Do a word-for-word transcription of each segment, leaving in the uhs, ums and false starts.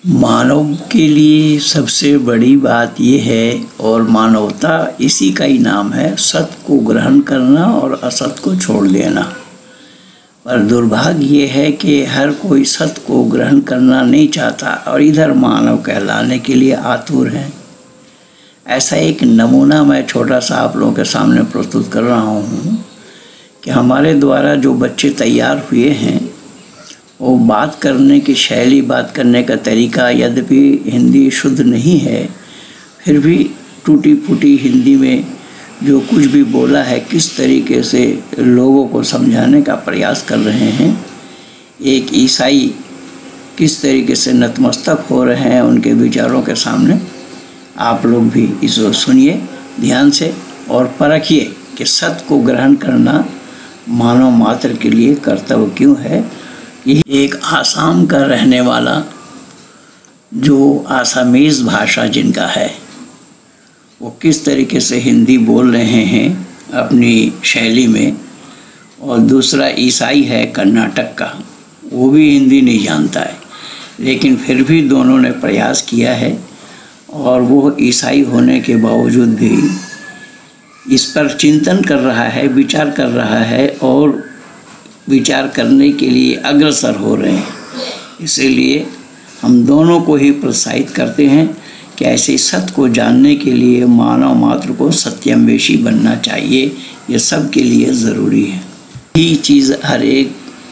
मानव के लिए सबसे बड़ी बात यह है, और मानवता इसी का ही नाम है, सत्य को ग्रहण करना और असत को छोड़ देना। पर दुर्भाग्य ये है कि हर कोई सत्य को ग्रहण करना नहीं चाहता और इधर मानव कहलाने के लिए आतुर हैं। ऐसा एक नमूना मैं छोटा सा आप लोगों के सामने प्रस्तुत कर रहा हूँ कि हमारे द्वारा जो बच्चे तैयार हुए हैं वो बात करने की शैली, बात करने का तरीका, यद्यपि हिंदी शुद्ध नहीं है, फिर भी टूटी फूटी हिंदी में जो कुछ भी बोला है किस तरीके से लोगों को समझाने का प्रयास कर रहे हैं। एक ईसाई किस तरीके से नतमस्तक हो रहे हैं उनके विचारों के सामने। आप लोग भी इसको सुनिए ध्यान से और परखिए कि सत्य को ग्रहण करना मानव मात्र के लिए कर्तव्य क्यों है। ये एक आसाम का रहने वाला, जो आसामीज़ भाषा जिनका है, वो किस तरीके से हिंदी बोल रहे हैं अपनी शैली में, और दूसरा ईसाई है कर्नाटक का, वो भी हिंदी नहीं जानता है, लेकिन फिर भी दोनों ने प्रयास किया है और वो ईसाई होने के बावजूद भी इस पर चिंतन कर रहा है, विचार कर रहा है और विचार करने के लिए अग्रसर हो रहे हैं। इसीलिए हम दोनों को ही प्रोत्साहित करते हैं कि ऐसे सत्य को जानने के लिए मानव मात्र को सत्यान्वेषी बनना चाहिए। ये सब के लिए ज़रूरी है। यही चीज़ हर एक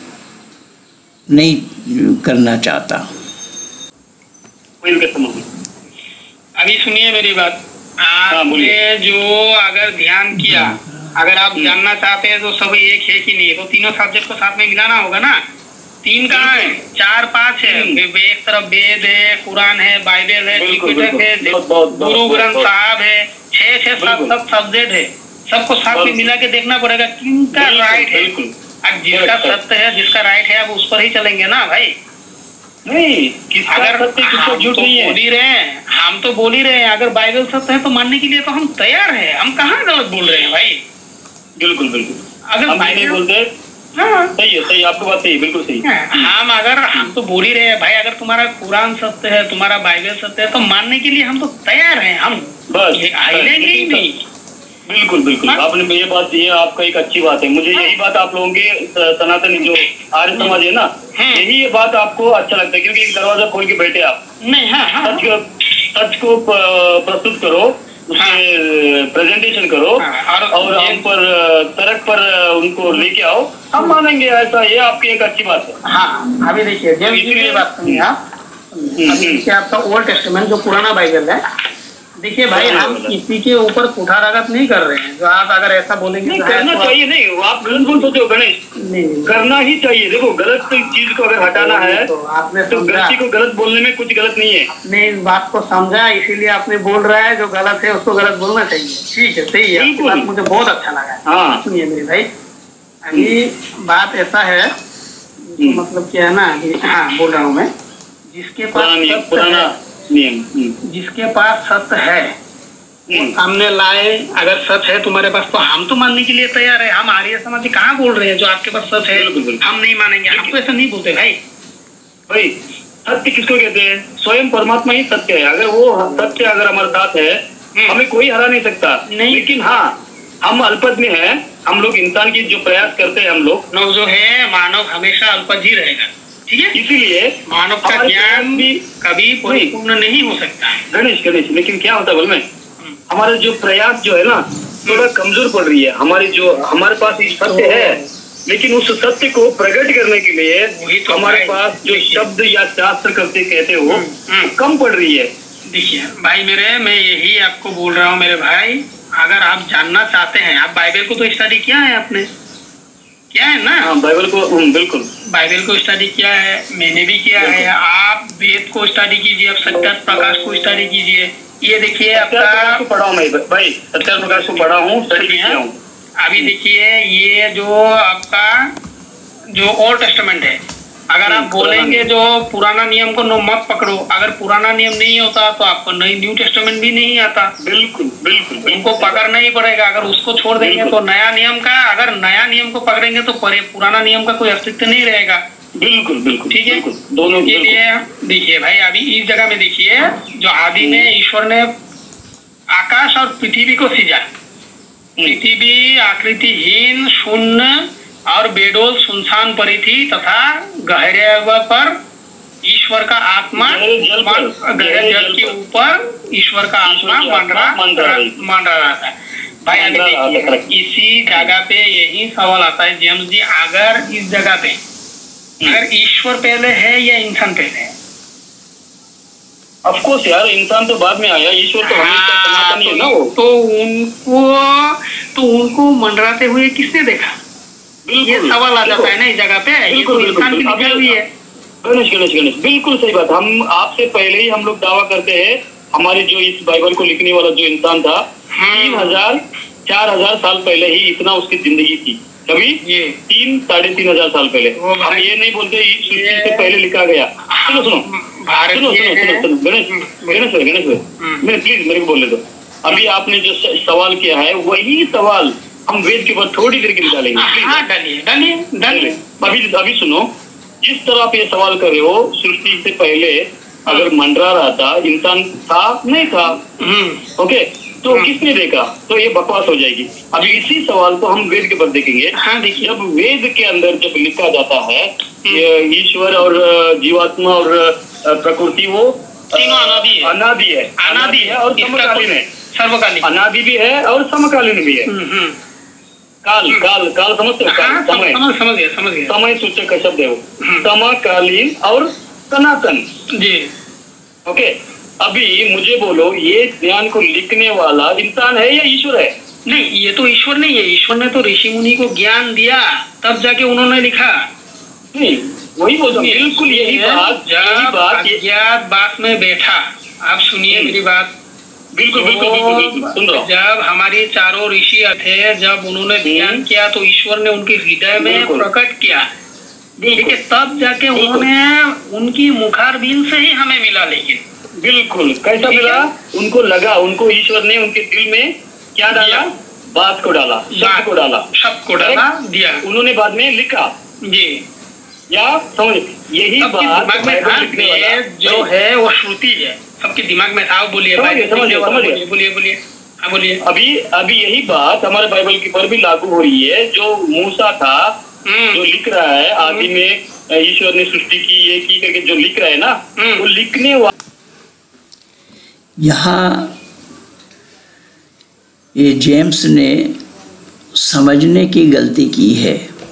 नहीं करना चाहता। अभी सुनिए मेरी बात। आपने जो अगर ध्यान किया, अगर आप जानना चाहते हैं तो सब एक है कि नहीं, तो तीनों सब्जेक्ट को साथ में मिलाना होगा ना। तीन कहाँ है, चार पांच है। एक तरफ वेद है, कुरान है, बाइबल है, त्रिपिटक है, गुरु ग्रंथ साहब है, छह छह सात सात सब्जेक्ट है। सबको साथ में मिला के देखना पड़ेगा किनका राइट है। अब जिसका सत्य है, जिसका राइट है, अब उस पर ही चलेंगे ना भाई। नहीं, अगर हम तो बोल ही रहे हैं, हम तो बोल ही रहे हैं, अगर बाइबल सत्य है तो मानने के लिए तो हम तैयार हैं। हम कहाँ गलत बोल रहे हैं भाई। बिल्कुल बिल्कुल, अगर बाइबल बोलते हैं हाँ सही है, सही, आपकी बात सही है, बिल्कुल सही। हम अगर हम तो बोल ही रहे हैं भाई, अगर तुम्हारा कुरान सत्य है, तुम्हारा बाइबल सत्य है, तो मानने के लिए हम तो तैयार हैं। हम बस आइलेंगे ही नहीं। बिल्कुल बिल्कुल, आपने ये बात ये आपका एक अच्छी बात है। मुझे यही बात आप लोगों के सनातनी जो आर्य समाज है ना, यही ये बात आपको अच्छा लगता है, क्योंकि एक दरवाजा खोल के बैठे आप नहीं। हाँ, हाँ, सच को सच को प्रस्तुत करो, उसमें प्रेजेंटेशन करो और हम पर तरक पर उनको लेके आओ, हम मानेंगे। ऐसा ये आपकी एक अच्छी बात है। हाँ, अभी देखिए जब इसलिए बात सुनिए आप। अभी देखिए आपका ओल्ड टेस्टामेंट जो पुराना बाइबल है, देखिए भाई हम किसी के ऊपर कुठाराघात नहीं कर रहे हैं। जो आप अगर ऐसा बोलेंगे नहीं करना चाहिए, नहीं आप गलत बोल सकते हो गणेश, नहीं करना ही चाहिए। देखो गलत चीज को अगर हटाना है तो आपने तो गलती को गलत बोलने में कुछ गलत नहीं है। नहीं, इस बात को समझा, इसीलिए आपने बोल रहा है जो गलत है उसको गलत बोलना चाहिए। ठीक है, सही है, बात मुझे बहुत अच्छा लगा। हाँ सुनिए मेरे भाई, अभी बात ऐसा है, मतलब क्या है ना, हाँ बोल रहा हूँ मैं, जिसके पास पुराना नियम, जिसके पास सत्य है वो सामने लाए। अगर सच है तुम्हारे पास तो हम तो मानने के लिए तैयार है। हम आर्य समाज कहाँ बोल रहे हैं जो आपके पास सच है हम नहीं मानेंगे। हम तो ऐसा नहीं बोलते भाई। भाई सत्य किसको कहते हैं? स्वयं परमात्मा ही सत्य है। अगर वो सत्य अगर हमारे साथ है हमें कोई हरा नहीं सकता। नहीं। लेकिन हाँ, हम अल्पज्ञ में है, हम लोग इंसान की जो प्रयास करते हैं, हम लोग जो है मानव हमेशा अल्पज्ञ ही रहेगा। ठीक है, इसीलिए मानव का ज्ञान भी कभी परिपूर्ण नहीं हो सकता। गणेश गणेश लेकिन क्या होता है बोल में, हमारे जो प्रयास जो है ना थोड़ा कमजोर पड़ रही है। हमारी जो हमारे पास सत्य है, लेकिन उस सत्य को प्रकट करने के लिए तो हमारे पास जो शब्द या शास्त्र करते कहते हो कम पड़ रही है। देखिए भाई मेरे, मैं यही आपको बोल रहा हूँ मेरे भाई, अगर आप जानना चाहते हैं, आप बाइबल को तो स्टडी किया है आपने, क्या है ना? हाँ, बाइबल को बिल्कुल, बाइबल को स्टडी किया है, मैंने भी किया है। आप वेद को स्टडी कीजिए, आप सत्य प्रकाश को स्टडी कीजिए। ये देखिए आपका पढ़ा हूँ मैं भाई, सत्य प्रकाश को पढ़ा हूँ, स्टडी किया हूँ। अभी देखिए ये जो आपका जो ओल्ड टेस्टामेंट है, अगर आप बोलेंगे जो पुराना नियम को नो मत पकड़ो, अगर पुराना नियम नहीं होता तो आपको नई न्यू टेस्टामेंट भी नहीं आता। बिल्कुल बिल्कुल, उनको पकड़ना ही पड़ेगा। अगर उसको छोड़ देंगे तो नया नियम का, अगर नया नियम को पकड़ेंगे तो पुराना नियम का कोई अस्तित्व नहीं रहेगा। बिल्कुल बिल्कुल, ठीक है। दोनों के लिए देखिए भाई, अभी इस जगह में देखिए, जो आदि में ईश्वर ने आकाश और पृथ्वी को सृजा। पृथ्वी आकृतिहीन, शून्य और बेडोल सुनसान पड़ी थी, तथा गहरे पर ईश्वर का आत्मा, गहरे जल के ऊपर ईश्वर का आत्मा मंडरा मंडरा रहा था। भाई अभी देखिए, इसी जगह पे यही सवाल आता है जेम्स जी, अगर इस जगह पे अगर ईश्वर पहले है या इंसान पहले है? ऑफ कोर्स यार, इंसान तो बाद में आया, ईश्वर तो हमेशा सनातन है ना वो। तो उनको तो उनको मंडराते हुए किसने देखा? ये सवाल आ जाता है ना इस जगह पे। ये तो इंसान की लिखी हुई है। गणेश गणेश गणेश बिल्कुल सही बात। हम आपसे पहले ही हम लोग दावा करते हैं, हमारे जो इस बाइबल को लिखने वाला जो इंसान था, तीन हजार चार हजार साल पहले ही इतना उसकी जिंदगी थी। कभी ये तीन साढ़े तीन हजार साल पहले। हम ये नहीं बोलते सृष्टि से पहले लिखा गया। सुनो सुनो सुनो सुनो सुनो सुनो गणेश गणेश भाई गणेश भाई मैं प्लीज मेरे को बोलने दो। अभी आपने जो सवाल किया है वही सवाल हम वेद के ऊपर थोड़ी देर के लिए डालेंगे। अभी अभी सुनो, जिस तरह आप ये सवाल कर रहे हो, सृष्टि से पहले अगर मंडरा रहा था, इंसान था नहीं था, ओके, तो किसने देखा? तो ये बकवास हो जाएगी। अभी इसी सवाल को हम वेद के ऊपर देखेंगे। हाँ, देखिए, जब वेद के अंदर जब लिखा जाता है ईश्वर और जीवात्मा और प्रकृति वो तीनों अनादि है, अनादि है अनादि है और समकालीन है, सर्वकालीन, अनादि भी है और समकालीन भी है। काल काल काल समझते हो? समय समझ गया समझ गया समय सूचक का शब्द है वो, समकालीन और सनातन जी। ओके, अभी मुझे बोलो, ये ज्ञान को लिखने वाला इंसान है या ईश्वर है? नहीं, ये तो ईश्वर नहीं है। ईश्वर ने तो ऋषि मुनि को ज्ञान दिया, तब जाके उन्होंने लिखा। नहीं, वही बोलता हूँ, बिल्कुल यही बात। जब अज्ञात बात में बैठा, आप सुनिए मेरी बात, बिल्कुल बिल्कुल बिल्कुल सुन रहा हूँ। जब हमारे चारों ऋषि थे, जब उन्होंने ध्यान किया तो ईश्वर ने उनके हृदय में प्रकट किया, ठीक है, तब जाके उन्होंने उनकी मुखारबिंद से ही हमें मिला। लेकिन बिल्कुल कैसा मिला? उनको लगा, उनको ईश्वर ने उनके दिल में क्या डाला? बात को डाला, शब्द को डाला, शब्द को डाला दिया, उन्होंने बाद में लिखा जी। या समझ, यही बात दिमाग में था, जो है वो श्रुति है, सबके दिमाग में था। बोलिए बोलिए बोलिए हाँ बोलिए। अभी अभी यही बात हमारे बाइबल के ऊपर भी लागू हो रही है। जो मूसा था, जो लिख रहा है आदि में ईश्वर ने सृष्टि की, ये की करके जो लिख रहा है ना, वो लिखने वाला यहाँ ये जेम्स ने समझने की गलती की है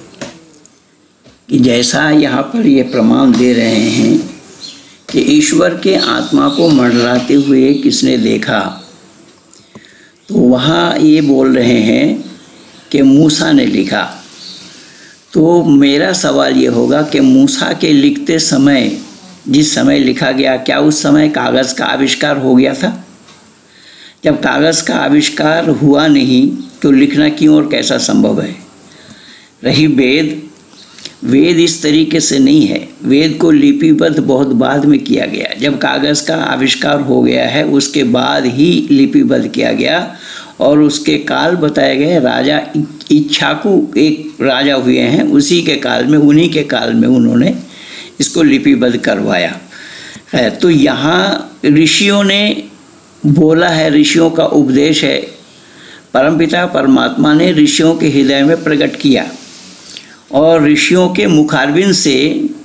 कि जैसा यहाँ पर ये प्रमाण दे रहे हैं कि ईश्वर के आत्मा को मंडराते हुए किसने देखा, तो वहाँ ये बोल रहे हैं कि मूसा ने लिखा। तो मेरा सवाल ये होगा कि मूसा के लिखते समय, जिस समय लिखा गया, क्या उस समय कागज़ का आविष्कार हो गया था? जब कागज़ का आविष्कार हुआ नहीं तो लिखना क्यों और कैसा संभव है? रही वेद, वेद इस तरीके से नहीं है। वेद को लिपिबद्ध बहुत बाद में किया गया। जब कागज़ का आविष्कार हो गया है उसके बाद ही लिपिबद्ध किया गया, और उसके काल बताए गए। राजा इक्ष्वाकु एक राजा हुए हैं, उसी के काल में, उन्हीं के काल में उन्होंने इसको लिपिबद्ध करवाया है। तो यहाँ ऋषियों ने बोला है, ऋषियों का उपदेश है, परमपिता परमात्मा ने ऋषियों के हृदय में प्रकट किया, और ऋषियों के मुखारबिंद से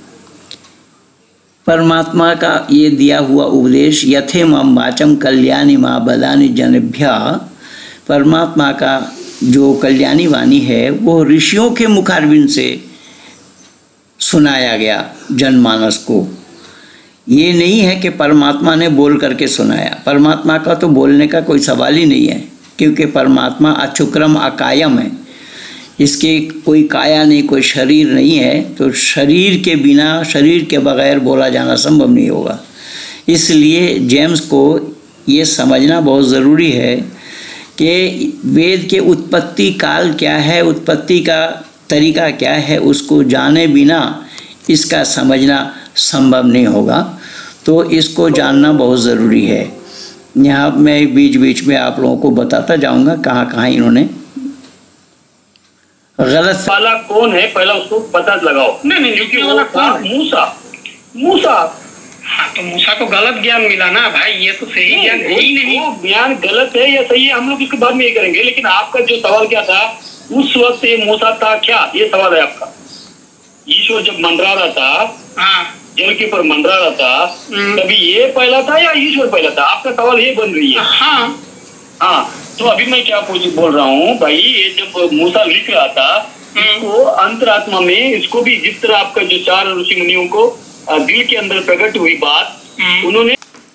परमात्मा का ये दिया हुआ उपदेश, यथे मम वाचम कल्याणी माँ बदानी जनेभ्य, परमात्मा का जो कल्याणी वाणी है वो ऋषियों के मुखारबिंद से सुनाया गया जनमानस को। ये नहीं है कि परमात्मा ने बोल करके सुनाया। परमात्मा का तो बोलने का कोई सवाल ही नहीं है, क्योंकि परमात्मा अचुक्रम अकायम है। इसके कोई काया नहीं, कोई शरीर नहीं है, तो शरीर के बिना, शरीर के बगैर बोला जाना संभव नहीं होगा। इसलिए जेम्स को ये समझना बहुत ज़रूरी है कि वेद के उत्पत्ति काल क्या है, उत्पत्ति का तरीका क्या है, उसको जाने बिना इसका समझना संभव नहीं होगा। तो इसको जानना बहुत ज़रूरी है। यहाँ मैं बीच बीच में आप लोगों को बताता जाऊँगा कहाँ कहाँ इन्होंने गलत वाला कौन है पहला उसको पता लगाओ। नहीं नहीं क्योंकि वो था मूसा। मूसा हाँ तो मूसा को गलत ज्ञान मिला ना भाई, ये तो सही ज्ञान है ही नहीं। वो ज्ञान गलत है या सही है हम लोग इसके बाद में ये करेंगे, लेकिन आपका जो सवाल क्या था उस वक्त ये मूसा था क्या, ये सवाल है आपका। ईश्वर जब मंडरा रहा था, हाँ जल के ऊपर मंडरा रहा था, तभी ये पहला था या ईश्वर पहला था, आपका सवाल ये बन रही है। हाँ हाँ तो अभी मैं क्या बोल रहा हूँ भाई, ये जब मूसा लिख रहा था इसको अंतरात्मा में, इसको भी जिस तरह आपका जो चार ऋषि मुनियों को दिल के अंदर प्रकट हुई बात, उन्होंने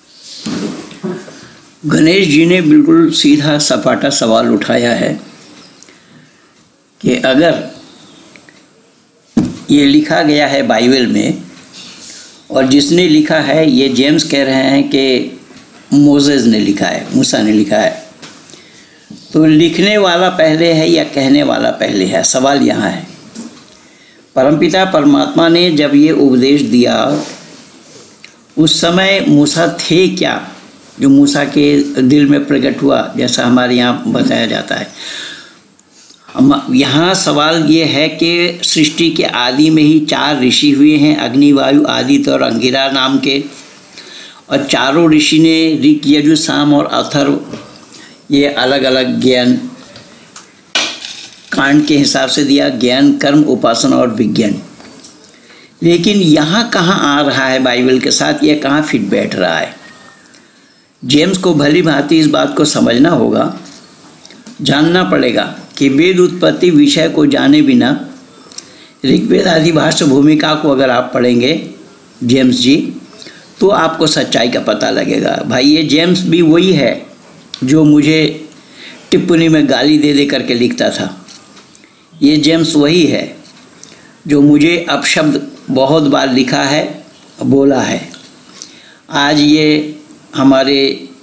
गणेश जी ने बिल्कुल सीधा सपाटा सवाल उठाया है कि अगर ये लिखा गया है बाइबल में और जिसने लिखा है, ये जेम्स कह रहे हैं कि मोसेस ने लिखा है, मूसा ने लिखा है, तो लिखने वाला पहले है या कहने वाला पहले है, सवाल यहाँ है। परमपिता परमात्मा ने जब ये उपदेश दिया उस समय मूसा थे क्या, जो मूसा के दिल में प्रकट हुआ, जैसा हमारे यहाँ बताया जाता है। हम यहाँ सवाल ये है कि सृष्टि के आदि में ही चार ऋषि हुए हैं, अग्नि वायु आदित्य और अंगिरा नाम के, और चारों ऋषि ने ऋक यजु साम और अथर्व ये अलग अलग ज्ञान कांड के हिसाब से दिया, ज्ञान कर्म उपासना और विज्ञान। लेकिन यहाँ कहाँ आ रहा है बाइबल के साथ, ये कहाँ फिट बैठ रहा है। जेम्स को भली भांति इस बात को समझना होगा, जानना पड़ेगा कि वेद उत्पत्ति विषय को जाने बिना ऋग्वेद आदि भाष्य भूमिका को अगर आप पढ़ेंगे जेम्स जी, तो आपको सच्चाई का पता लगेगा। भाई ये जेम्स भी वही है जो मुझे टिप्पणी में गाली दे दे करके लिखता था। ये जेम्स वही है जो मुझे अपशब्द बहुत बार लिखा है, बोला है। आज ये हमारे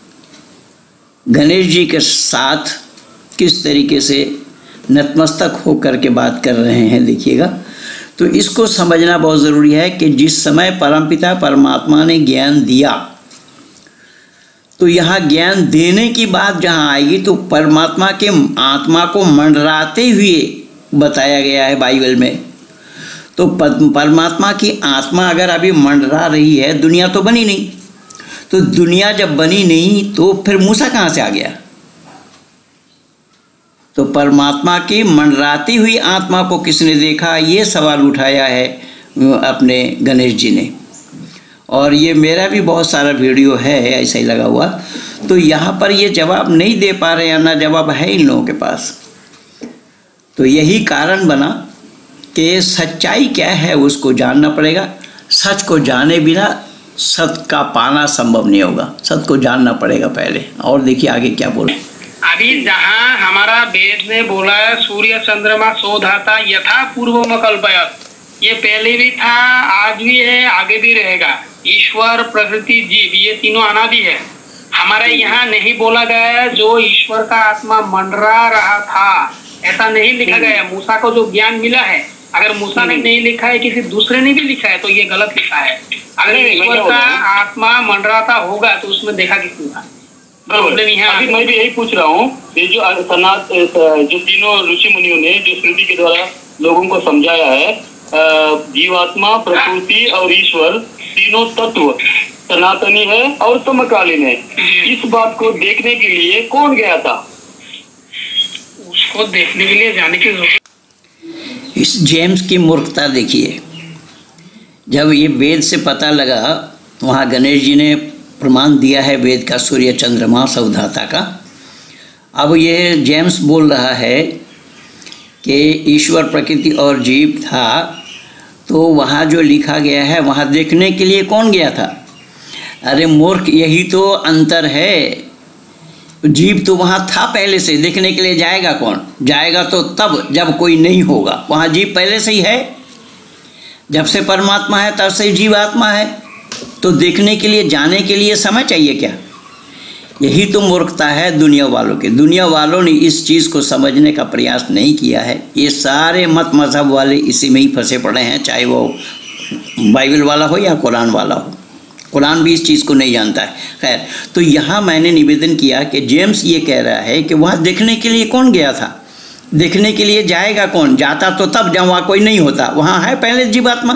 गणेश जी के साथ किस तरीके से नतमस्तक हो करके बात कर रहे हैं, देखिएगा। तो इसको समझना बहुत ज़रूरी है कि जिस समय परमपिता परमात्मा ने ज्ञान दिया, तो यहाँ ज्ञान देने की बात जहाँ आएगी तो परमात्मा के आत्मा को मंडराते हुए बताया गया है बाइबल में। तो परमात्मा की आत्मा अगर अभी मंडरा रही है, दुनिया तो बनी नहीं, तो दुनिया जब बनी नहीं तो फिर मूसा कहाँ से आ गया। तो परमात्मा की मंडराती हुई आत्मा को किसने देखा, ये सवाल उठाया है अपने गणेश जी ने। और ये मेरा भी बहुत सारा वीडियो है ऐसा ही लगा हुआ, तो यहाँ पर ये जवाब नहीं दे पा रहे हैं, ना जवाब है इन लोगों के पास। तो यही कारण बना कि सच्चाई क्या है उसको जानना पड़ेगा। सच को जाने बिना सत्य का पाना संभव नहीं होगा, सत्य को जानना पड़ेगा पहले। और देखिए आगे क्या बोले। अभी जहाँ हमारा वेद ने बोला है सूर्य चंद्रमा शोधाता यथा पूर्व कल्पयत, ये पहले भी था, आज भी है, आगे भी रहेगा। ईश्वर प्रकृति जीव ये तीनों अनादि है। हमारे यहाँ नहीं बोला गया है जो ईश्वर का आत्मा मंडरा रहा था, ऐसा नहीं लिखा गया। मूसा को जो ज्ञान मिला है, अगर मूसा ने नहीं लिखा है, किसी दूसरे ने भी लिखा है, तो ये गलत लिखा है। अगर ईश्वर का आत्मा मंडराता होगा तो उसमें देखा किसने था। अभी मैं भी यही पूछ रहा हूँ, ये जो सनात जो तीनों ऋषि मुनियों ने जो स्मृति के द्वारा लोगों को समझाया है, जीवात्मा प्रकृति और ईश्वर तीनों तत्व सनातनी है और समकालीन है। इस बात को देखने के लिए कौन गया था? उसको देखने के लिए जाने की जरूरत। इस जेम्स की मूर्खता देखिए। जब ये वेद से पता लगा, वहाँ गणेश जी ने प्रमाण दिया है वेद का, सूर्य चंद्रमा सौधाता का। अब ये जेम्स बोल रहा है कि ईश्वर प्रकृति और जीव था, तो वहाँ जो लिखा गया है वहाँ देखने के लिए कौन गया था? अरे मूर्ख, यही तो अंतर है। जीव तो वहाँ था पहले से, देखने के लिए जाएगा कौन? जाएगा तो तब जब कोई नहीं होगा। वहाँ जीव पहले से ही है, जब से परमात्मा है तब से जीव आत्मा है। तो देखने के लिए, जाने के लिए समय चाहिए क्या? यही तो मूर्खता है दुनिया वालों के। दुनिया वालों ने इस चीज़ को समझने का प्रयास नहीं किया है। ये सारे मत मज़हब वाले इसी में ही फंसे पड़े हैं, चाहे वो बाइबल वाला हो या कुरान वाला हो। कुरान भी इस चीज़ को नहीं जानता है। खैर, तो यहाँ मैंने निवेदन किया कि जेम्स ये कह रहा है कि वहाँ देखने के लिए कौन गया था? देखने के लिए जाएगा कौन? जाता तो तब जब वहाँ कोई नहीं होता, वहाँ है पहले जीवात्मा।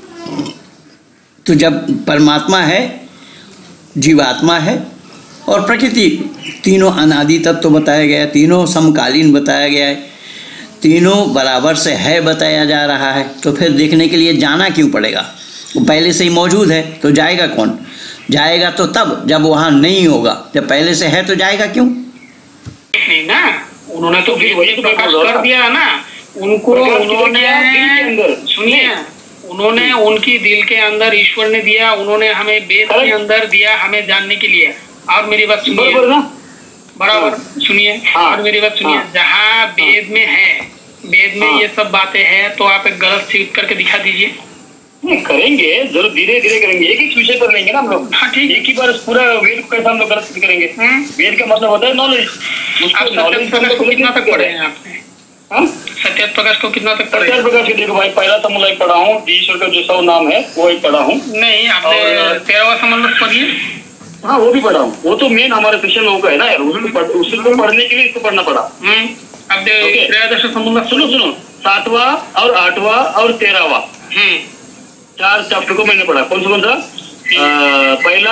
तो जब परमात्मा है, जीवात्मा है और प्रकृति, तीनों अनादि तत्व तो बताया गया है, तीनों समकालीन बताया गया है, तीनों बराबर से है बताया जा रहा है। तो फिर देखने के लिए जाना क्यों पड़ेगा? वो पहले से ही मौजूद है, तो जाएगा कौन? जाएगा तो तब जब वहाँ नहीं होगा, जब पहले से है तो जाएगा क्यों? नहीं ना, उन्होंने तो फिर वही प्रकाश कर दिया ना उनको। उन्होंने सुनिए, उन्होंने उनकी दिल के अंदर ईश्वर ने दिया, उन्होंने हमें वेद के अंदर दिया हमें जानने के लिए। और मेरी बात सुनिए, बराबर सुनिए, और मेरी बात सुनिए, जहाँ वेद में है, वेद में ये सब बातें हैं, तो आप एक गलत सिद्ध करके दिखा दीजिए। नहीं करेंगे, जरूर धीरे धीरे करेंगे, एक एक विषय पर लेंगे ना हम लोग। हाँ ठीक, एक ही बार पूरा वेद को कैसे हम लोग गलत सिद्ध करेंगे? वेद का मतलब होता है नॉलेज। नॉलेज को कितना तक पढ़े हैं आपने? सत्य प्रकाश को कितना तक पढ़े? सत्य प्रकाश देखो भाई, पहला समूह पढ़ा हूँ, ईश्वर का जो सौ नाम है वो ही पढ़ा हूँ। नहीं, आपने तेरहवां समूह पढ़िए। हाँ वो भी पढ़ा हूँ, वो तो मेन हमारे क्रिश्चियन लोगों का है ना यार, उसको पढ़ने के लिए इसको पढ़ना पड़ा। अब त्रयोदश समूह सुनो सुनो, सातवां और आठवां और तेरहवां चार चैप्टर को मैंने पढ़ा। कौन सा कौन सा? पहला,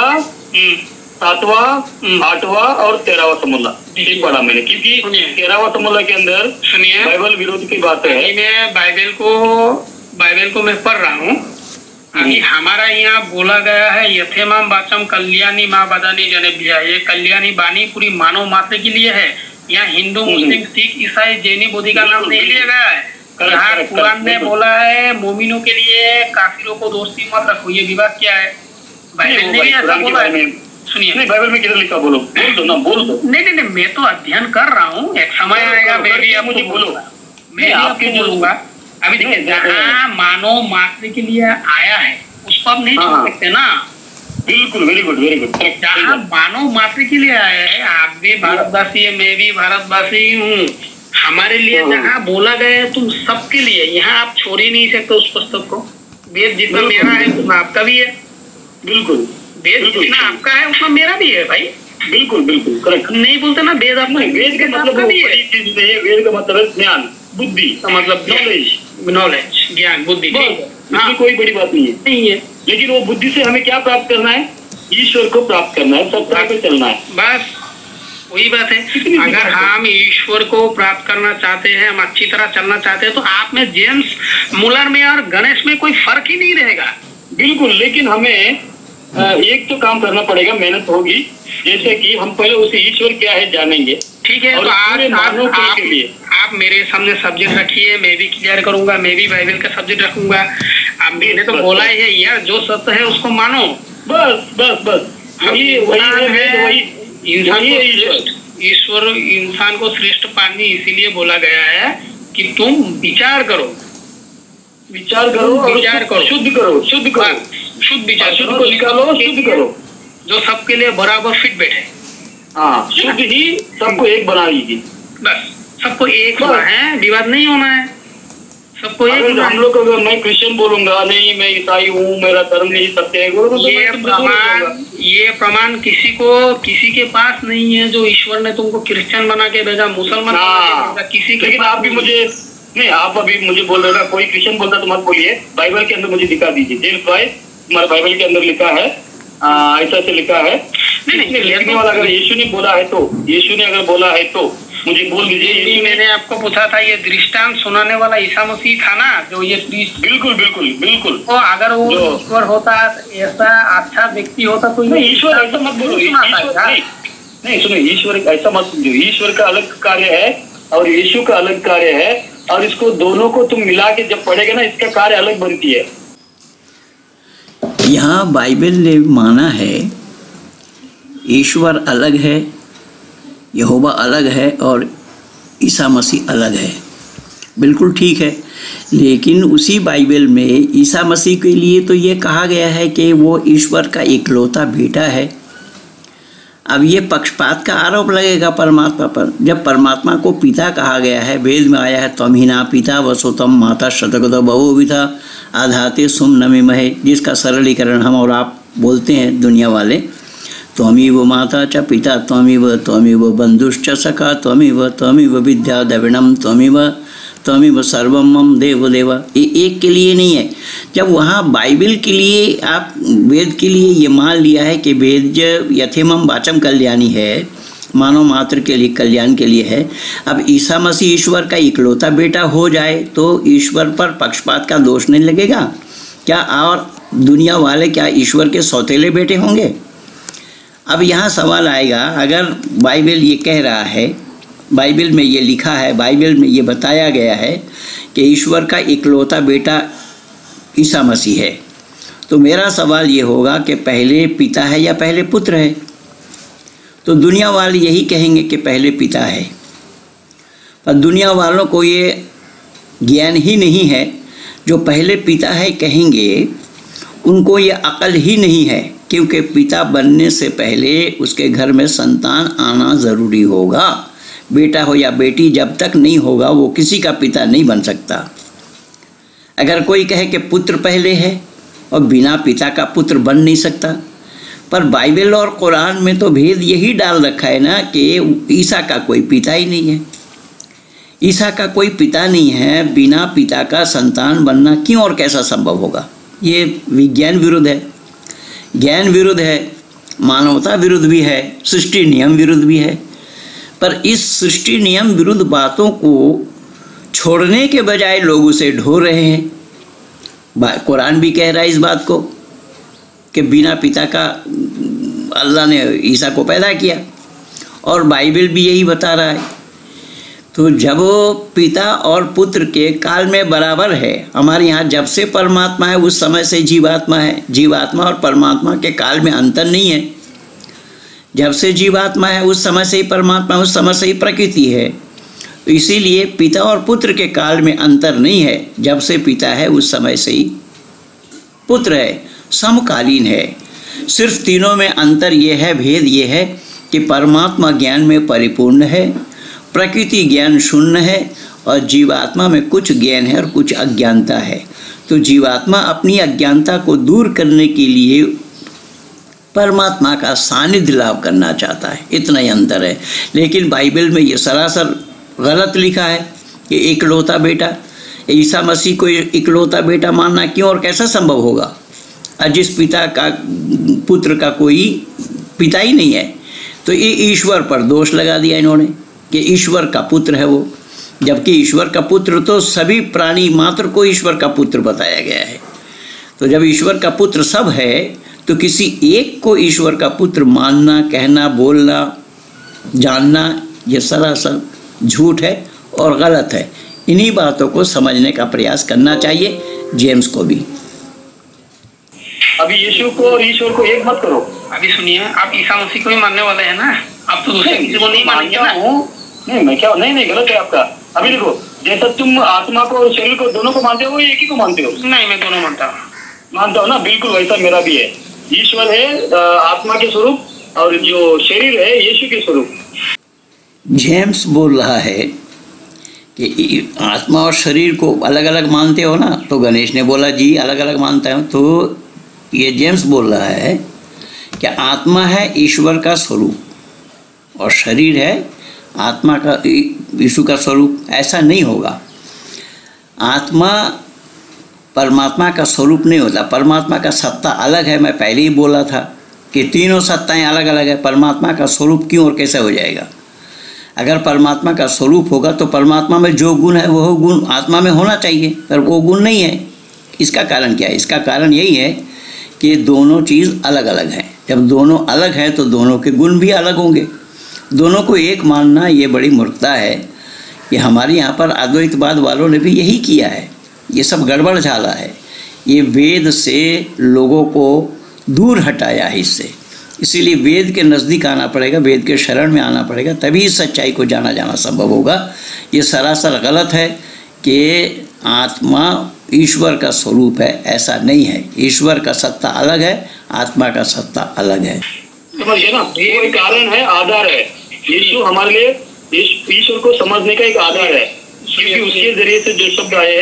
सातवां, आठवां और तेरहवां समूला ये पढ़ा मैंने, क्योंकि तेरहवां समूला के अंदर सुनिए बाइबल विरोध की बात है। मैं बाइबल को बाइबल को मैं पढ़ रहा हूँ। अभी हमारा यहाँ बोला गया है यथेमाम वाचम कल्याणी माँ बदानी जनेभ्या, ये कल्याणी बानी पूरी मानव मात्र के लिए है। यहाँ हिंदू, मुस्लिम, सिख, ईसाई, जैनी, बौद्ध का नाम नहीं लिया गया है। यहाँ कुरान ने बोला है मोमिनों के लिए काफिरों को दोस्ती मत रखो, ये विवाद क्या है? बाइबल ने भी ऐसा बोला है। सुनिए, नहीं बाइबल में किधर लिखा? बोलो, बोल दो ना, बोल दो। नहीं नहीं नहीं, मैं तो अध्ययन कर रहा हूँ, एक समय आएगा मैं भी मुझे बोलो, मैं आपके बोलूंगा। अभी देखिए, जहाँ मानव मात्र के लिए आया है उस पर नहीं छोड़ सकते ना। बिल्कुल, वेरी गुड वेरी गुड। जहाँ मानव मात्र के लिए आया है, आप भी भारतवासी है, मैं भी भारतवासी हूँ, हमारे लिए जहाँ बोला गया है तुम सबके लिए, यहाँ आप छोड़ ही नहीं सकते उस पुस्तक को। वेद जितना मेरा है उतना आपका भी है। बिल्कुल, वेद जितना आपका है उतना मेरा भी है भाई। बिल्कुल बिल्कुल करेक्ट। नहीं बोलते ना वेद आपका, वेद का मतलब वेद का मतलब है ज्ञान, बुद्धि का मतलब नॉलेज, नॉलेज, ज्ञान, बुद्धि, इसमें कोई बड़ी बात नहीं है। नहीं है, लेकिन वो बुद्धि से हमें क्या प्राप्त करना है? ईश्वर को प्राप्त करना है, सब तरह पे चलना है। बस वही बात है। अगर हम ईश्वर को प्राप्त करना चाहते हैं, हम अच्छी तरह चलना चाहते हैं, तो आप में जेम्स मुलर में और गणेश में कोई फर्क ही नहीं रहेगा। बिल्कुल, लेकिन हमें एक तो काम करना पड़ेगा, मेहनत होगी। जैसे कि हम पहले उसे ईश्वर क्या है जानेंगे। ठीक है, तो आज आप, आप, आप मेरे सामने सब्जेक्ट रखिए, मैं भी क्लियर करूंगा, मैं भी बाइबल का सब्जेक्ट रखूंगा। अब मैंने तो बोला ही है यार, जो सत्य है उसको मानो। बस बस बस वही वही वही इंसान को ईश्वर इंसान को श्रेष्ठ पानी इसीलिए बोला गया है कि तुम विचार करो, विचार करो, विचार करो, शुद्ध करो, शुद्ध करो, शुद्ध विचार, शुद्ध को निकालो, शुद्ध करो, जो सबके लिए बराबर फिट बैठे। हाँ, शुद्ध ही सबको एक बना लीजिए। बस सबको एक होना है, विवाद नहीं होना है, सबको एक। हम लोग अगर मैं क्रिश्चियन बोलूंगा, नहीं मैं ईसाई हूँ, मेरा धर्म नहीं सत्य है, ये प्रमाण ये प्रमाण किसी को किसी के पास नहीं है जो ईश्वर ने तुमको क्रिश्चियन बना के भेजा, मुसलमान बना के भेजा, किसी के। लेकिन आप भी मुझे नहीं, आप अभी मुझे बोल रहे हो, कोई क्रिश्चियन बोलता तो मत बोलिए, बाइबल के अंदर मुझे दिखा दीजिए। जेम्स भाई, हमारे बाइबल के अंदर लिखा है, ऐसा से लिखा है। नहीं नहीं, लिखने वाला अगर यीशु ने बोला है तो, यीशु ने अगर बोला है तो मुझे बोल दीजिए। मैंने आपको पूछा था, ये दृष्टांत सुनाने वाला ईसा मसीह था ना, जो ये बिल्कुल बिल्कुल बिल्कुल। तो अगर वो ईश्वर होता, ऐसा अच्छा व्यक्ति होता तो ईश्वर ऐसा मत बोलो, नहीं सुनो, ईश्वर ऐसा मत समझो। ईश्वर का अलग कार्य है और यीशु का अलग कार्य है, और इसको दोनों को तुम मिला के जब पढ़ेगा ना, इसका कार्य अलग बनती है। यहाँ बाइबल ने माना है ईश्वर अलग है, यहोवा अलग है और ईसा मसीह अलग है। बिल्कुल ठीक है, लेकिन उसी बाइबल में ईसा मसीह के लिए तो ये कहा गया है कि वो ईश्वर का इकलौता बेटा है। अब ये पक्षपात का आरोप लगेगा परमात्मा पर। जब परमात्मा को पिता कहा गया है, वेद में आया है त्वमहीना पिता वसोतम माता शतगतो बहुविधा आधाते सुम नमिमहे, जिसका सरलीकरण हम और आप बोलते हैं दुनिया वाले, त्वमेव माता च पिता त्वमेव त्वमेव बंधुश्च सखा त्वमेव त्वमेव विद्या द्रविणम त्वमेव त्वमेव सर्वम मम देव देव। ये एक के लिए नहीं है। जब वहाँ बाइबल के लिए आप वेद के लिए ये मान लिया है कि वेद यथेमम वाचम कल्याणी है, मानव मात्र के लिए कल्याण के लिए है। अब ईसा मसीह ईश्वर का इकलौता बेटा हो जाए तो ईश्वर पर पक्षपात का दोष नहीं लगेगा क्या? और दुनिया वाले क्या ईश्वर के सौतेले बेटे होंगे? अब यहाँ सवाल आएगा, अगर बाइबल ये कह रहा है, बाइबल में ये लिखा है, बाइबल में ये बताया गया है कि ईश्वर का इकलौता बेटा ईसा मसीह है, तो मेरा सवाल ये होगा कि पहले पिता है या पहले पुत्र है? तो दुनिया वाले यही कहेंगे कि पहले पिता है, पर दुनिया वालों को ये ज्ञान ही नहीं है। जो पहले पिता है कहेंगे उनको ये अकल ही नहीं है, क्योंकि पिता बनने से पहले उसके घर में संतान आना ज़रूरी होगा। बेटा हो या बेटी जब तक नहीं होगा वो किसी का पिता नहीं बन सकता। अगर कोई कहे कि पुत्र पहले है और बिना पिता का पुत्र बन नहीं सकता, पर बाइबल और कुरान में तो भेद यही डाल रखा है ना कि ईसा का कोई पिता ही नहीं है। ईसा का कोई पिता नहीं है, बिना पिता का संतान बनना क्यों और कैसा संभव होगा? ये विज्ञान विरुद्ध है, ज्ञान विरुद्ध है, मानवता विरुद्ध भी है, सृष्टि नियम विरुद्ध भी है। पर इस सृष्टि नियम विरुद्ध बातों को छोड़ने के बजाय लोग उसे ढो रहे हैं। कुरान भी कह रहा है इस बात को कि बिना पिता का अल्लाह ने ईसा को पैदा किया, और बाइबल भी यही बता रहा है। तो जब पिता और पुत्र के काल में बराबर है, हमारे यहाँ जब से परमात्मा है उस समय से जीवात्मा है। जीवात्मा और परमात्मा के काल में अंतर नहीं है। जब से जीवात्मा है उस समय से ही परमात्मा, उस समय से ही प्रकृति है। इसीलिए पिता और पुत्र के काल में अंतर नहीं है। जब से पिता है उस समय से ही पुत्र है, समकालीन है। सिर्फ तीनों में अंतर ये है, भेद ये है कि परमात्मा ज्ञान में परिपूर्ण है, प्रकृति ज्ञान शून्य है, और जीवात्मा में कुछ ज्ञान है और कुछ अज्ञानता है। तो जीवात्मा अपनी अज्ञानता को दूर करने के लिए परमात्मा का सानिध्य लाभ करना चाहता है, इतना ही अंतर है। लेकिन बाइबल में ये सरासर गलत लिखा है कि इकलौता बेटा, ईसा मसीह को इकलौता बेटा मानना क्यों और कैसा संभव होगा? जिस पिता का पुत्र का कोई पिता ही नहीं है। तो ये ईश्वर पर दोष लगा दिया इन्होंने कि ईश्वर का पुत्र है वो, जबकि ईश्वर का पुत्र तो सभी प्राणी मात्र को ईश्वर का पुत्र बताया गया है। तो जब ईश्वर का पुत्र सब है तो किसी एक को ईश्वर का पुत्र मानना, कहना, बोलना, जानना ये सरासर झूठ है और गलत है। इन्हीं बातों को समझने का प्रयास करना चाहिए जेम्स को भी। अभी यीशु को और ईश्वर को एक मत करो। अभी सुनिए, आप ईसा मसीह को ही मानने वाले हैं ना, आप तो दूसरे किसी को नहीं मानेंगे ना। नहीं, मैं क्या नहीं नहीं गलत है आपका। अभी देखो, जैसा तुम आत्मा को और शरीर को दोनों को मानते हो, एक ही को मानते हो? नहीं, मैं दोनों मानता हूँ। मानता हो ना? बिल्कुल वैसा मेरा भी है। ईश्वर है आत्मा के स्वरूप और जो शरीर है यीशु के स्वरूप। जेम्स बोल रहा है कि आत्मा और शरीर को अलग अलग मानते हो ना, तो गणेश ने बोला जी अलग अलग मानता हूँ। तो ये जेम्स बोल रहा है कि आत्मा है ईश्वर का स्वरूप और शरीर है आत्मा का, यीशु का स्वरूप। ऐसा नहीं होगा। आत्मा परमात्मा का स्वरूप नहीं होता। परमात्मा का सत्ता अलग है। मैं पहले ही बोला था कि तीनों सत्ताएं अलग अलग है। परमात्मा का स्वरूप क्यों और कैसे हो जाएगा? अगर परमात्मा का स्वरूप होगा तो परमात्मा में जो गुण है वह गुण आत्मा में होना चाहिए, पर वो गुण नहीं है। इसका कारण क्या है? इसका कारण यही है कि दोनों चीज़ अलग अलग हैं। जब दोनों अलग हैं तो दोनों के गुण भी अलग होंगे। दोनों को एक मानना ये बड़ी मूर्खता है। ये हमारे यहाँ पर अद्वैतवाद वालों ने भी यही किया है। ये सब गड़बड़ झाला है। ये वेद से लोगों को दूर हटाया है इससे। इसीलिए वेद के नज़दीक आना पड़ेगा, वेद के शरण में आना पड़ेगा, तभी इस सच्चाई को जाना जाना संभव होगा। ये सरासर गलत है कि आत्मा ईश्वर का स्वरूप है, ऐसा नहीं है। ईश्वर का सत्ता अलग है, आत्मा का सत्ता अलग है। समझिए ना, ये कारण है, आधार है। यीशु हमारे लिए ईश्वर को समझने का एक आधार है, क्योंकि उसके जरिए से जो शब्द आए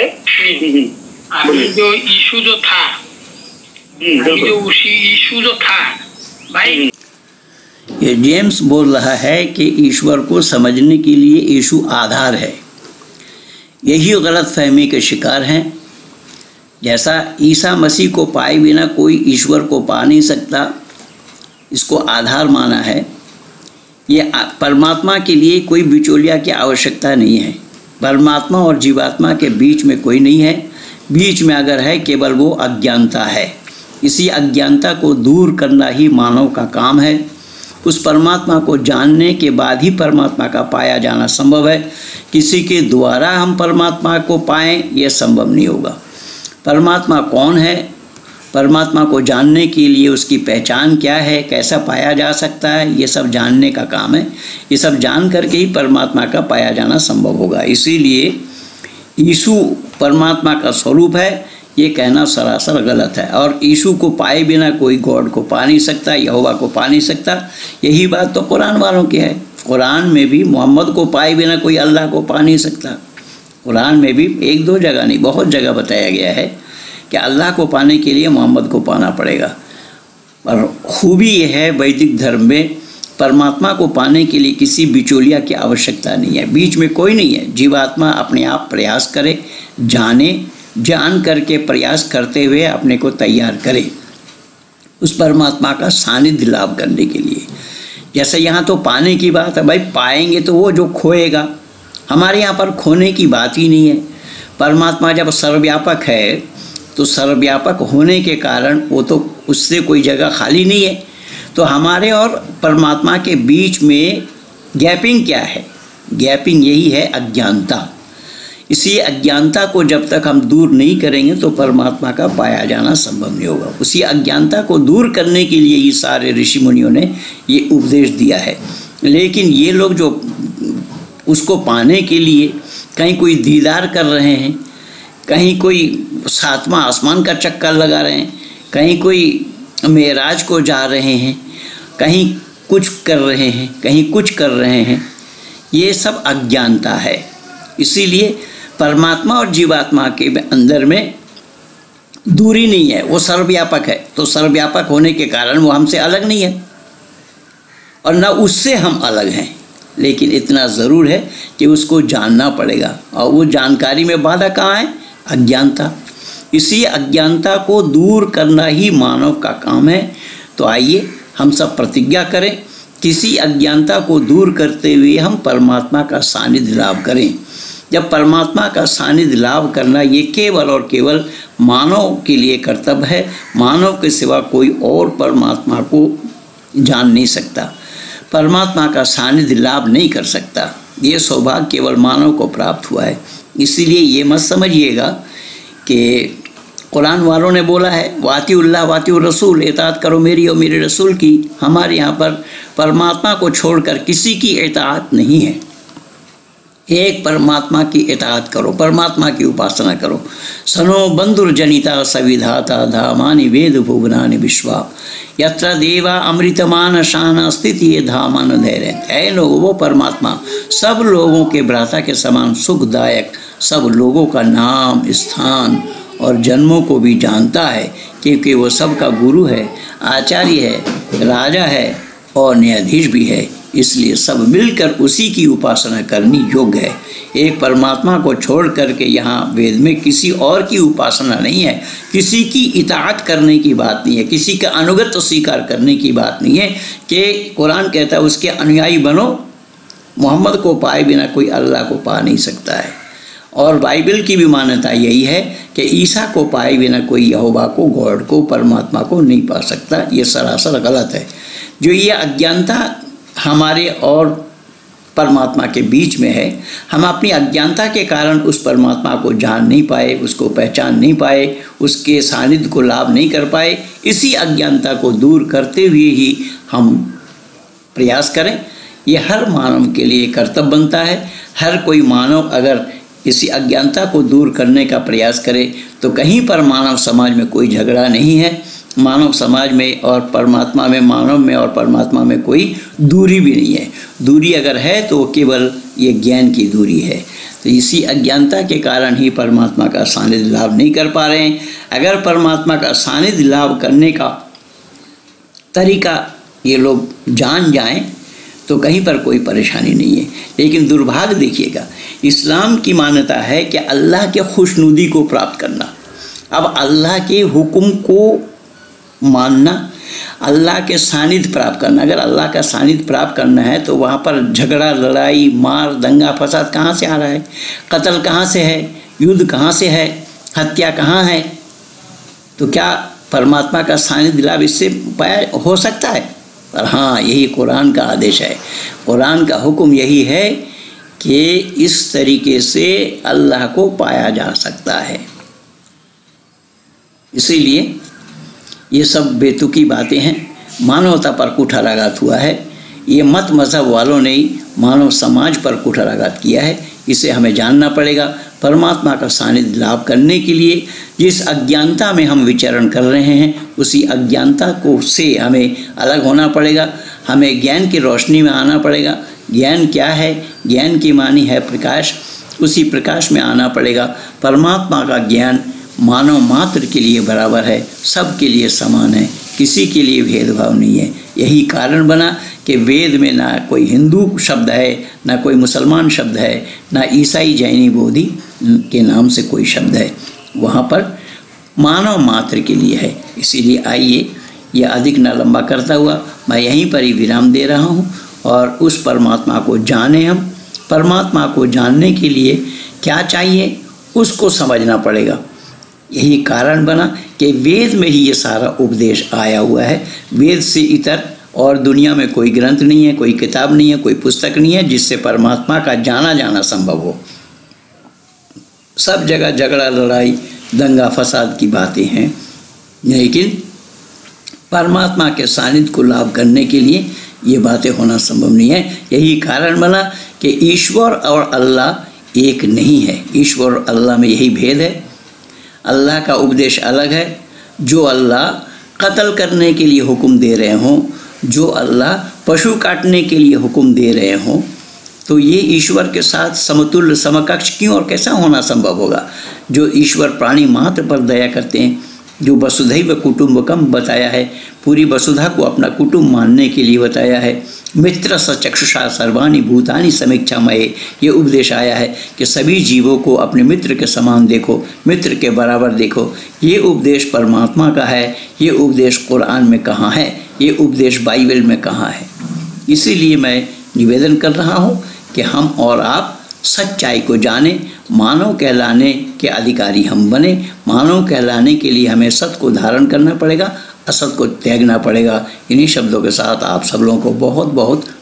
हैं। जो यीशु जो था, जो यीशु जो था भाई, ये जेम्स बोल रहा है कि ईश्वर को समझने के लिए यीशु आधार है। यही गलत फहमी के शिकार हैं। जैसा ईसा मसीह को पाए बिना कोई ईश्वर को पा नहीं सकता, इसको आधार माना है। ये परमात्मा के लिए कोई बिचौलिया की आवश्यकता नहीं है। परमात्मा और जीवात्मा के बीच में कोई नहीं है। बीच में अगर है केवल वो अज्ञानता है। इसी अज्ञानता को दूर करना ही मानव का काम है। उस परमात्मा को जानने के बाद ही परमात्मा का पाया जाना संभव है। किसी के द्वारा हम परमात्मा को पाएं यह संभव नहीं होगा। परमात्मा कौन है, परमात्मा को जानने के लिए उसकी पहचान क्या है, कैसा पाया जा सकता है, ये सब जानने का काम है। ये सब जान करके ही परमात्मा का पाया जाना संभव होगा। इसीलिए यीशु परमात्मा का स्वरूप है, ये कहना सरासर गलत है। और यीशु को पाए बिना कोई गॉड को पा नहीं सकता, यहोवा को पा नहीं सकता। यही बात तो कुरान वालों की है। कुरान में भी मोहम्मद को पाए बिना कोई अल्लाह को पा नहीं सकता। कुरान में भी एक दो जगह नहीं, बहुत जगह बताया गया है कि अल्लाह को पाने के लिए मोहम्मद को पाना पड़ेगा। और खूबी यह है वैदिक धर्म में परमात्मा को पाने के लिए किसी बिचौलिया की आवश्यकता नहीं है। बीच में कोई नहीं है। जीवात्मा अपने आप प्रयास करे, जाने, जान करके प्रयास करते हुए अपने को तैयार करे उस परमात्मा का सानिध्य लाभ करने के लिए। जैसे यहाँ तो पाने की बात है, भाई पाएंगे तो वो जो खोएगा। हमारे यहाँ पर खोने की बात ही नहीं है। परमात्मा जब सर्वव्यापक है तो सर्वव्यापक होने के कारण वो तो उससे कोई जगह खाली नहीं है। तो हमारे और परमात्मा के बीच में गैपिंग क्या है? गैपिंग यही है अज्ञानता। इसी अज्ञानता को जब तक हम दूर नहीं करेंगे तो परमात्मा का पाया जाना संभव नहीं होगा। उसी अज्ञानता को दूर करने के लिए ही सारे ऋषि मुनियों ने ये उपदेश दिया है। लेकिन ये लोग जो उसको पाने के लिए कहीं कोई दीदार कर रहे हैं, कहीं कोई सातवां आसमान का चक्कर लगा रहे हैं, कहीं कोई मेराज को जा रहे हैं, कहीं कुछ कर रहे हैं, कहीं कुछ कर रहे हैं, ये सब अज्ञानता है। इसीलिए परमात्मा और जीवात्मा के अंदर में दूरी नहीं है। वो सर्वव्यापक है, तो सर्वव्यापक होने के कारण वो हमसे अलग नहीं है और न उससे हम अलग हैं। लेकिन इतना ज़रूर है कि उसको जानना पड़ेगा। और वो जानकारी में बाधा कहाँ है? अज्ञानता। इसी अज्ञानता को दूर करना ही मानव का काम है। तो आइए हम सब प्रतिज्ञा करें, किसी अज्ञानता को दूर करते हुए हम परमात्मा का सानिध्य लाभ करें। जब परमात्मा का सानिध्य लाभ करना ये केवल और केवल मानव के लिए कर्तव्य है। मानव के सिवा कोई और परमात्मा को जान नहीं सकता, परमात्मा का सानिध्य लाभ नहीं कर सकता। ये सौभाग्य केवल मानव को प्राप्त हुआ है। इसीलिए ये मत समझिएगा कि कुरान वालों ने बोला है वातिउल्लाह वातिउर रसूल, इताअत करो मेरी और मेरे रसूल की। हमारे यहाँ पर परमात्मा को छोड़कर किसी की इताअत नहीं है। एक परमात्मा की इताअत करो, परमात्मा की उपासना करो। सनो बंधुर्जनिता सविधाता धामानि वेद भुवनानि विश्वा यत्र देवा अमृतमान शान स्थिति ये धामान धैर्य। ऐ लोगों, वो परमात्मा सब लोगों के भ्राता के समान सुखदायक, सब लोगों का नाम, स्थान और जन्मों को भी जानता है, क्योंकि वो सबका गुरु है, आचार्य है, राजा है और न्यायाधीश भी है। इसलिए सब मिलकर उसी की उपासना करनी योग्य है। एक परमात्मा को छोड़ करके यहाँ वेद में किसी और की उपासना नहीं है, किसी की इताअत करने की बात नहीं है, किसी का अनुगत्य स्वीकार करने की बात नहीं है कि कुरान कहता है उसके अनुयायी बनो। मोहम्मद को पाए बिना कोई अल्लाह को पा नहीं सकता है। और बाइबल की भी मान्यता यही है कि ईसा को पाए बिना कोई यहोवा को, गॉड को, परमात्मा को नहीं पा सकता। ये सरासर गलत है। जो ये अज्ञानता हमारे और परमात्मा के बीच में है, हम अपनी अज्ञानता के कारण उस परमात्मा को जान नहीं पाए, उसको पहचान नहीं पाए, उसके सानिध्य को लाभ नहीं कर पाए। इसी अज्ञानता को दूर करते हुए ही हम प्रयास करें। ये हर मानव के लिए कर्तव्य बनता है। हर कोई मानव अगर इसी अज्ञानता को दूर करने का प्रयास करे तो कहीं पर मानव समाज में कोई झगड़ा नहीं है। मानव समाज में और परमात्मा में, मानव में और परमात्मा में कोई दूरी भी नहीं है। दूरी अगर है तो केवल ये ज्ञान की दूरी है। तो इसी अज्ञानता के कारण ही परमात्मा का सानिध्य लाभ नहीं कर पा रहे हैं। अगर परमात्मा का सानिध्य लाभ करने का तरीका ये लोग जान जाएं तो कहीं पर कोई परेशानी नहीं है। लेकिन दुर्भाग्य देखिएगा, इस्लाम की मान्यता है कि अल्लाह के खुशनुदी को प्राप्त करना। अब अल्लाह के हुक्म को मानना, अल्लाह के सानिध्य प्राप्त करना। अगर अल्लाह का सानिध्य प्राप्त करना है तो वहाँ पर झगड़ा, लड़ाई, मार, दंगा फसाद कहाँ से आ रहा है? कत्ल कहाँ से है? युद्ध कहाँ से है? हत्या कहाँ है? तो क्या परमात्मा का सानिध्य लाभ इससे पाया हो सकता है? पर हाँ, यही कुरान का आदेश है। कुरान का हुक्म यही है कि इस तरीके से अल्लाह को पाया जा सकता है। इसीलिए ये सब बेतुकी बातें हैं, मानवता पर कुठाराघात हुआ है। ये मत मज़हब वालों ने ही मानव समाज पर कुठाराघात किया है। इसे हमें जानना पड़ेगा। परमात्मा का सानिध्य लाभ करने के लिए जिस अज्ञानता में हम विचरण कर रहे हैं, उसी अज्ञानता को से हमें अलग होना पड़ेगा। हमें ज्ञान की रोशनी में आना पड़ेगा। ज्ञान क्या है? ज्ञान की मानी है प्रकाश। उसी प्रकाश में आना पड़ेगा। परमात्मा का ज्ञान मानव मात्र के लिए बराबर है, सब के लिए समान है, किसी के लिए भेदभाव नहीं है। यही कारण बना कि वेद में ना कोई हिंदू शब्द है, ना कोई मुसलमान शब्द है, ना ईसाई, जैनी, बोधि के नाम से कोई शब्द है। वहाँ पर मानव मात्र के लिए है। इसीलिए आइए, यह अधिक न लंबा करता हुआ मैं यहीं पर ही विराम दे रहा हूँ। और उस परमात्मा को जाने हम। परमात्मा को जानने के लिए क्या चाहिए, उसको समझना पड़ेगा। यही कारण बना कि वेद में ही ये सारा उपदेश आया हुआ है। वेद से इतर और दुनिया में कोई ग्रंथ नहीं है, कोई किताब नहीं है, कोई पुस्तक नहीं है जिससे परमात्मा का जाना जाना संभव हो। सब जगह झगड़ा, लड़ाई, दंगा फसाद की बातें हैं, लेकिन परमात्मा के सानिध्य को लाभ करने के लिए ये बातें होना संभव नहीं है। यही कारण बना कि ईश्वर और अल्लाह एक नहीं है। ईश्वर और अल्लाह में यही भेद है। अल्लाह का उपदेश अलग है। जो अल्लाह कत्ल करने के लिए हुक्म दे रहे हों, जो अल्लाह पशु काटने के लिए हुक्म दे रहे हों, तो ये ईश्वर के साथ समतुल्य, समकक्ष क्यों और कैसा होना संभव होगा? जो ईश्वर प्राणी मात्र पर दया करते हैं, जो वसुधैव कुटुम्बकम बताया है, पूरी वसुधा को अपना कुटुंब मानने के लिए बताया है। मित्र स चक्षुषा सर्वाणि भूतानि समीक्षामय, ये उपदेश आया है कि सभी जीवों को अपने मित्र के समान देखो, मित्र के बराबर देखो। ये उपदेश परमात्मा का है। ये उपदेश कुरान में कहाँ है? ये उपदेश बाइबल में कहाँ है? इसीलिए मैं निवेदन कर रहा हूँ कि हम और आप सच्चाई को जाने, मानव कहलाने के अधिकारी हम बने। मानव कहलाने के लिए हमें सत्य को धारण करना पड़ेगा, असत को त्यागना पड़ेगा। इन्हीं शब्दों के साथ आप सब लोगों को बहुत बहुत